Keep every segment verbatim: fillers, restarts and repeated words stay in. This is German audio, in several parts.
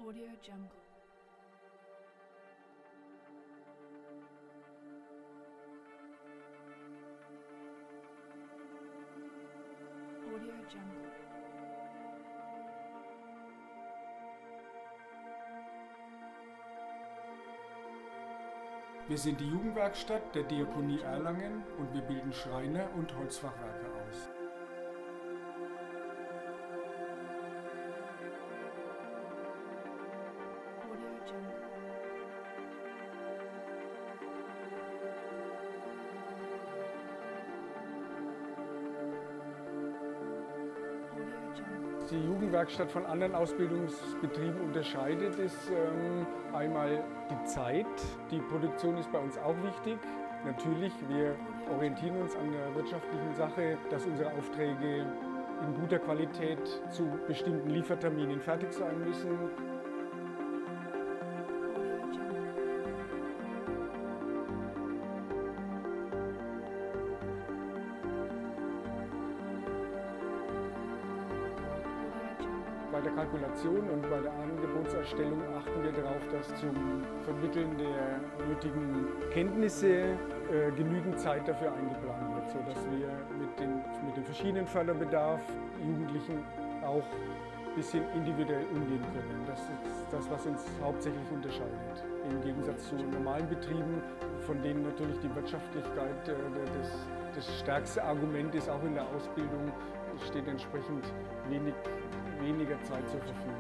Audio Jungle. Audio Jungle. Wir sind die Jugendwerkstatt der Diakonie Erlangen und wir bilden Schreiner und Holzfachwerker aus. Audio Jungle. Audio Jungle. Die Jugendwerkstatt von anderen Ausbildungsbetrieben unterscheidet ist ähm, einmal die Zeit. Die Produktion ist bei uns auch wichtig. Natürlich, wir orientieren uns an der wirtschaftlichen Sache, dass unsere Aufträge in guter Qualität zu bestimmten Lieferterminen fertig sein müssen. Audio Jungle. Audio Jungle. Bei der Kalkulation und bei der Angebotserstellung achten wir darauf, dass zum Vermitteln der nötigen Kenntnisse äh, genügend Zeit dafür eingeplant wird, sodass wir mit, den, mit dem verschiedenen Förderbedarf Jugendlichen auch ein bisschen individuell umgehen können. Das ist das, was uns hauptsächlich unterscheidet. Im Gegensatz zu normalen Betrieben, von denen natürlich die Wirtschaftlichkeit äh, das, das stärkste Argument ist, auch in der Ausbildung steht entsprechend wenig weniger Zeit zur Verfügung.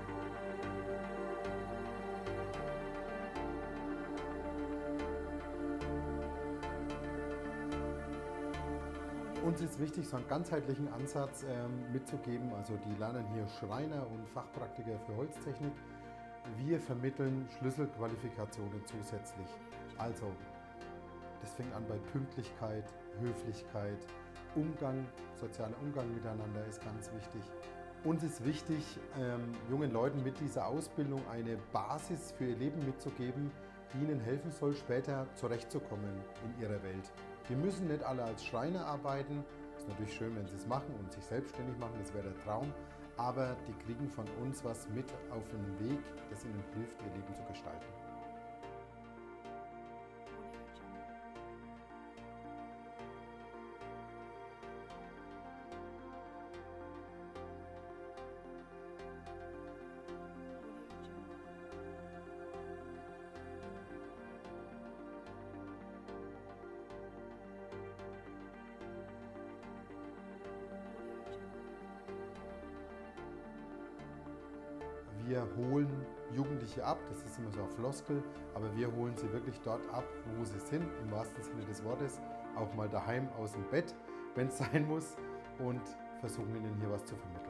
Uns ist wichtig, so einen ganzheitlichen Ansatz ähm, mitzugeben. Also die lernen hier Schreiner und Fachpraktiker für Holztechnik. Wir vermitteln Schlüsselqualifikationen zusätzlich. Also das fängt an bei Pünktlichkeit, Höflichkeit, Umgang, sozialer Umgang miteinander ist ganz wichtig. Uns ist wichtig, ähm, jungen Leuten mit dieser Ausbildung eine Basis für ihr Leben mitzugeben, die ihnen helfen soll, später zurechtzukommen in ihrer Welt. Wir müssen nicht alle als Schreiner arbeiten. Es ist natürlich schön, wenn sie es machen und sich selbstständig machen, das wäre der Traum. Aber die kriegen von uns was mit auf einen Weg, das ihnen hilft, ihr Leben zu gestalten. Wir holen Jugendliche ab, das ist immer so ein Floskel, aber wir holen sie wirklich dort ab, wo sie sind, im wahrsten Sinne des Wortes, auch mal daheim aus dem Bett, wenn es sein muss, und versuchen ihnen hier was zu vermitteln.